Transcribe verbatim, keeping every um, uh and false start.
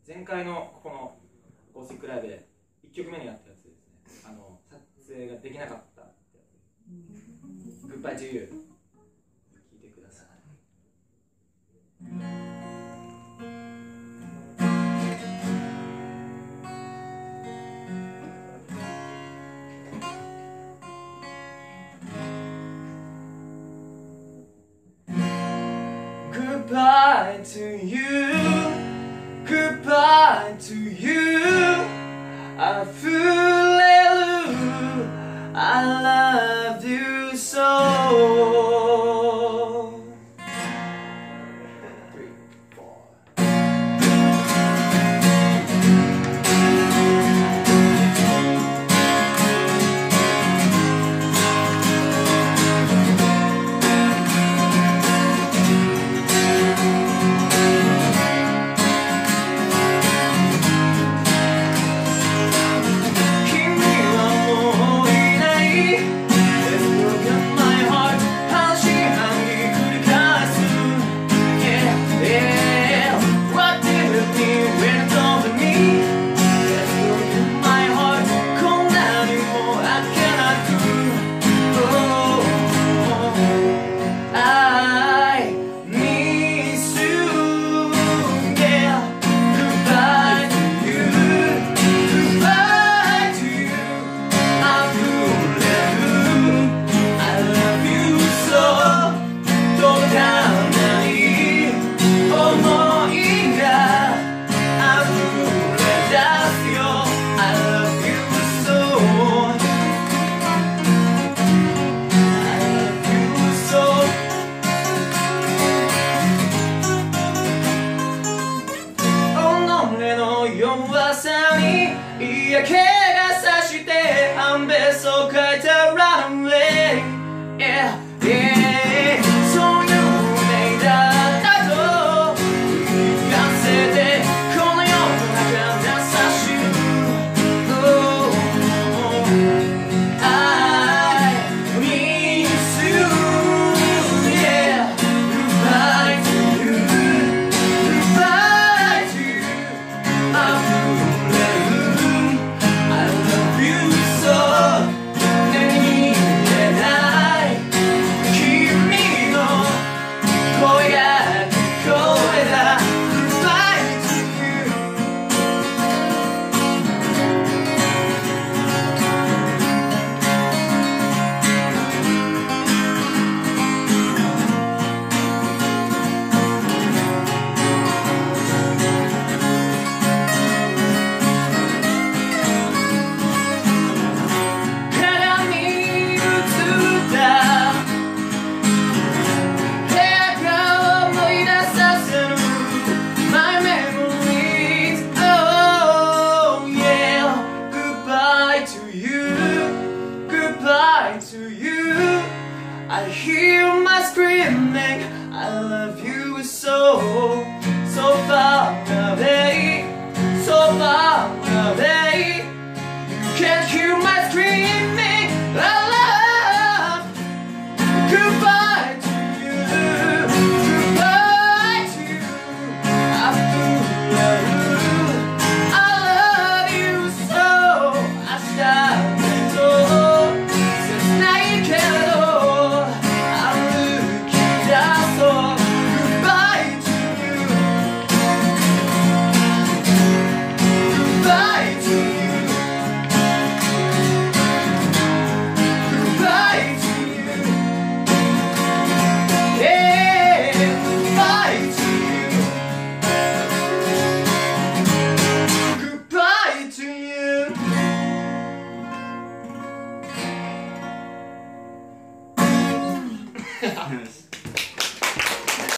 前回のここのアコースティックライブでいっきょくめにやったやつですね。あの撮影ができなかったってやつ。グッバイトゥーユー。聞いてください。Goodbye to you, goodbye to you. I feel I love you so. Three, four.嫌気がさして半べそ書いたランウェイ、yeah, yeah. そういう夢だったと言わせてこの世の中優しく、oh, I miss you, yeah. Goodbye to you, goodbye to you. I to you, I hear my screaming, I love you so, so far away, so far away. You can't hear my screaming, I love. Goodbye to you, goodbye to you. I love you, I love you so. I stop it all. Yes.